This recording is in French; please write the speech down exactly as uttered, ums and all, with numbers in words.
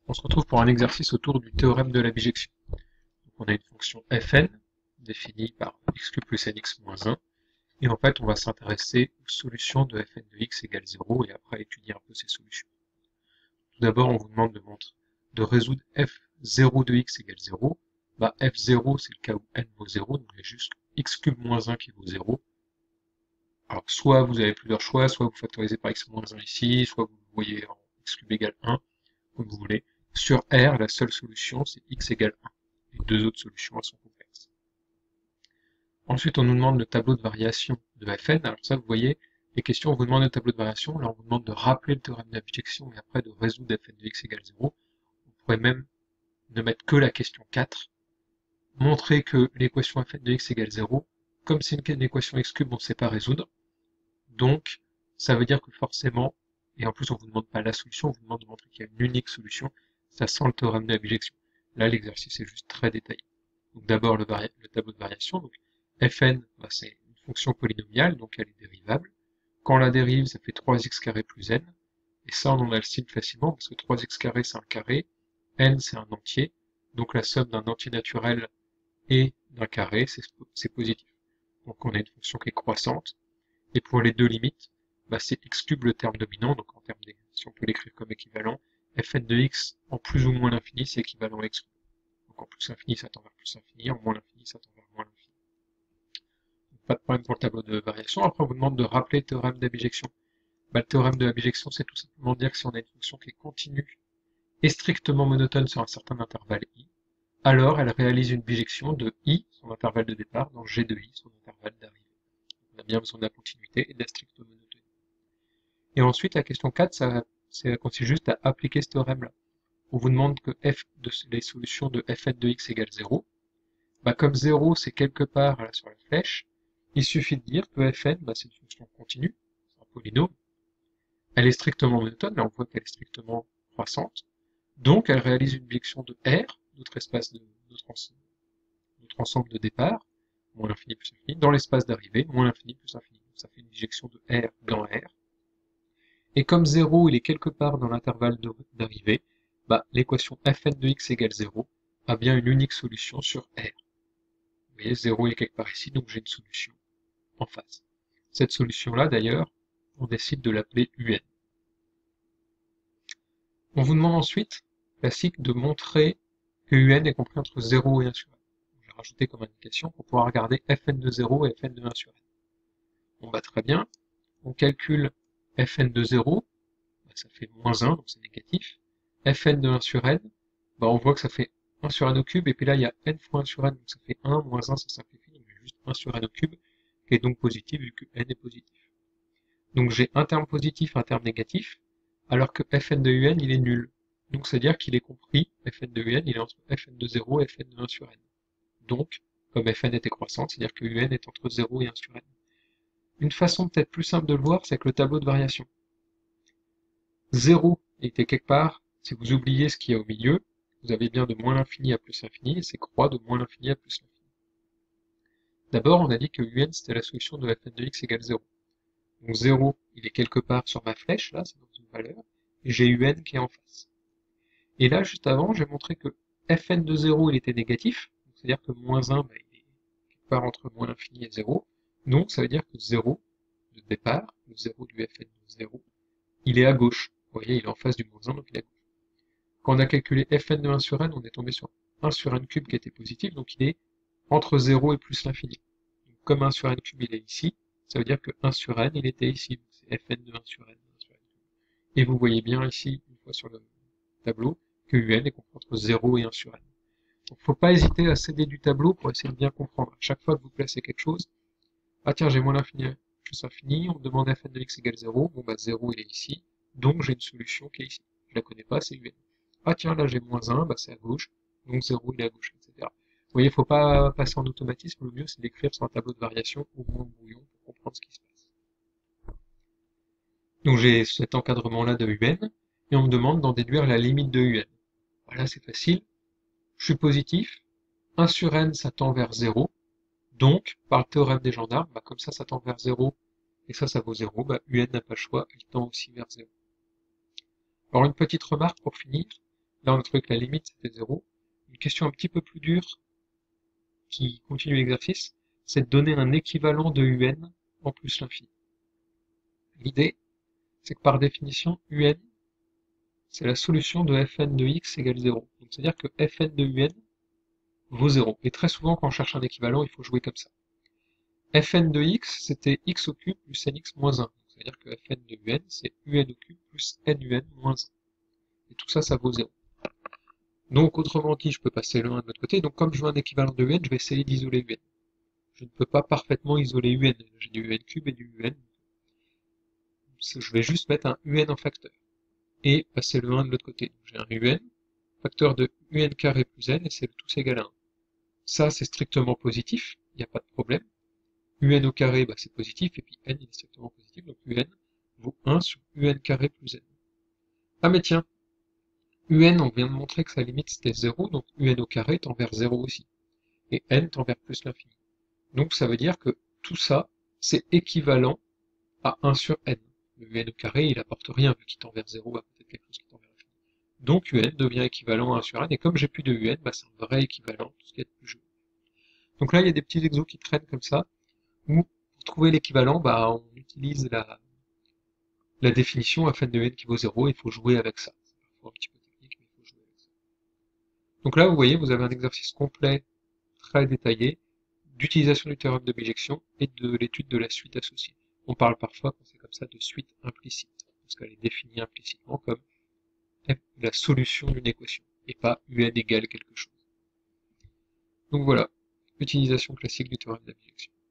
On se retrouve pour un exercice autour du théorème de la bijection. Donc on a une fonction fn définie par x cube plus nx moins un, et en fait on va s'intéresser aux solutions de fn de x égale zéro et après étudier un peu ces solutions. Tout d'abord on vous demande de, montrer, de résoudre f zéro de x égale zéro. Bah, f zéro c'est le cas où n vaut zéro, donc il y a juste x cube moins un qui vaut zéro. Alors soit vous avez plusieurs choix, soit vous factorisez par x moins un ici, soit vous le voyez en x cube égale un, comme vous voulez. Sur R, la seule solution, c'est x égale un. Les deux autres solutions, elles sont complexes. Ensuite, on nous demande le tableau de variation de Fn. Alors ça, vous voyez, les questions, on vous demande le tableau de variation, là on vous demande de rappeler le théorème de la bijection et après de résoudre Fn de x égale zéro. On pourrait même ne mettre que la question quatre, montrer que l'équation Fn de x égale zéro, comme c'est une équation x cube, on ne sait pas résoudre. Donc, ça veut dire que forcément, et en plus on ne vous demande pas la solution, on vous demande de montrer qu'il y a une unique solution, ça sent le théorème de la bijection. Là, l'exercice est juste très détaillé. Donc d'abord le, le tableau de variation, donc fn, bah, c'est une fonction polynomiale, donc elle est dérivable. Quand on la dérive, ça fait trois x carré plus n, et ça on en a le signe facilement, parce que trois x carré c'est un carré, n c'est un entier, donc la somme d'un entier naturel et d'un carré, c'est positif. Donc on a une fonction qui est croissante, et pour les deux limites, bah, c'est x cube le terme dominant, donc en termes des, si on peut l'écrire comme équivalent, fn de x en plus ou moins l'infini, c'est équivalent à x cube. Donc en plus l'infini, ça tend vers plus l'infini, en moins l'infini, ça tend vers moins l'infini. Pas de problème pour le tableau de variation. Après, on vous demande de rappeler le théorème de la bijection. Bah, le théorème de la bijection, c'est tout simplement dire que si on a une fonction qui est continue et strictement monotone sur un certain intervalle i, alors elle réalise une bijection de i, son intervalle de départ, dans g de i, son intervalle d'arrivée. On a bien besoin de la continuité et de la stricte monotonie. Et ensuite, la question quatre, ça, ça consiste juste à appliquer ce théorème-là. On vous demande que f de les solutions de fn de x égale zéro. Bah, comme zéro, c'est quelque part là, sur la flèche, il suffit de dire que fn, bah, c'est une fonction continue, c'est un polynôme. Elle est strictement monotone, là on voit qu'elle est strictement croissante. Donc elle réalise une bijection de R, notre espace de notre ensemble, notre ensemble de départ, moins l'infini plus l'infini, dans l'espace d'arrivée, moins l'infini plus l'infini. Donc ça fait une bijection de R dans R. Et comme zéro, il est quelque part dans l'intervalle d'arrivée, bah, l'équation fn de x égale zéro a bien une unique solution sur R. Vous voyez, zéro est quelque part ici, donc j'ai une solution en face. Cette solution-là, d'ailleurs, on décide de l'appeler un. On vous demande ensuite, classique, de montrer que un est compris entre zéro et un sur n. Je vais rajouter comme indication pour pouvoir regarder fn de zéro et fn de un sur n. Bon bah très bien, on calcule fn de zéro, bah, ça fait moins un, donc c'est négatif. Fn de un sur n, bah, on voit que ça fait un sur n au cube, et puis là il y a n fois un sur n, donc ça fait un, moins un, ça simplifie, donc j'ai juste un sur n au cube, qui est donc positif vu que n est positif. Donc j'ai un terme positif, un terme négatif, alors que fn de un il est nul. Donc c'est-à-dire qu'il est compris, fn de un il est entre fn de zéro et fn de un sur n. Donc, comme fn était croissante, c'est-à-dire que un est entre zéro et un sur n. Une façon peut-être plus simple de le voir, c'est avec le tableau de variation. zéro était quelque part, si vous oubliez ce qu'il y a au milieu, vous avez bien de moins l'infini à plus l'infini, et c'est croix de moins l'infini à plus l'infini. D'abord, on a dit que un c'était la solution de fn de x égale zéro. Donc zéro, il est quelque part sur ma flèche, là, c'est dans une valeur, et j'ai un qui est en face. Et là, juste avant, j'ai montré que fn de zéro, il était négatif, c'est-à-dire que moins un, bah, il est quelque part entre moins l'infini et zéro, donc ça veut dire que zéro, de départ, le zéro du fn de zéro, il est à gauche. Vous voyez, il est en face du moins un, donc il est à gauche. Quand on a calculé fn de un sur n, on est tombé sur un sur n cube qui était positif, donc il est entre zéro et plus l'infini. Donc comme un sur n cube il est ici, ça veut dire que un sur n il était ici, c'est fn de un sur n, un sur n cube. Et vous voyez bien ici, une fois sur le tableau, que un est compris entre zéro et un sur n. Donc faut pas hésiter à céder du tableau pour essayer de bien comprendre. À chaque fois que vous placez quelque chose, ah tiens j'ai moins l'infini plus l'infini, on me demande fn de x égale zéro, bon bah zéro il est ici, donc j'ai une solution qui est ici. Je la connais pas, c'est un. Ah tiens, là j'ai moins un, bah c'est à gauche, donc zéro il est à gauche, et cetera. Vous voyez, il ne faut pas passer en automatisme, le mieux c'est d'écrire sur un tableau de variation au moins brouillon pour comprendre ce qui se passe. Donc j'ai cet encadrement-là de un, et on me demande d'en déduire la limite de un. Voilà, c'est facile. Je suis positif, un sur n ça tend vers zéro, donc par le théorème des gendarmes, bah, comme ça ça tend vers zéro, et ça ça vaut zéro, bah un n'a pas le choix, il tend aussi vers zéro. Alors une petite remarque pour finir, Là, on a trouvé que la limite, c'était zéro. Une question un petit peu plus dure, qui continue l'exercice, c'est de donner un équivalent de un en plus l'infini. L'idée, c'est que par définition, un, c'est la solution de fn de x égale zéro. Donc c'est-à-dire que fn de un vaut zéro. Et très souvent, quand on cherche un équivalent, il faut jouer comme ça. Fn de x, c'était x au cube plus nx moins un. C'est-à-dire que fn de un, c'est un au cube plus nun moins un. Et tout ça, ça vaut zéro. Donc, autrement dit, je peux passer le un de l'autre côté. Donc, comme je veux un équivalent de un, je vais essayer d'isoler un. Je ne peux pas parfaitement isoler un. J'ai du un cube et du un. Je vais juste mettre un un en facteur. Et passer le un de l'autre côté. J'ai un un, facteur de un carré plus n, et c'est le tous égal à un. Ça, c'est strictement positif, il n'y a pas de problème. Un au carré, bah, c'est positif, et puis n, il est strictement positif, donc un vaut un sur un carré plus n. Ah mais tiens, un, on vient de montrer que sa limite c'était zéro, donc un au carré tend vers zéro aussi. Et n tend vers plus l'infini. Donc ça veut dire que tout ça, c'est équivalent à un sur n. Le un au carré, il apporte rien, vu qu'il tend vers zéro, bah, peut-être quelque chose qui tend vers l'infini. Donc un devient équivalent à un sur n, et comme j'ai plus de un, bah, c'est un vrai équivalent, tout ce qui est plus joli. Donc là, il y a des petits exos qui traînent comme ça, où pour trouver l'équivalent, bah, on utilise la, la définition fn de n qui vaut zéro, et il faut jouer avec ça. C'est parfois un petit peu technique, mais il faut jouer avec ça. Donc là, vous voyez, vous avez un exercice complet, très détaillé, d'utilisation du théorème de bijection et de l'étude de la suite associée. On parle parfois, quand c'est comme ça, de suite implicite, parce qu'elle est définie implicitement comme la solution d'une équation, et pas un égale quelque chose. Donc voilà, utilisation classique du théorème de bijection.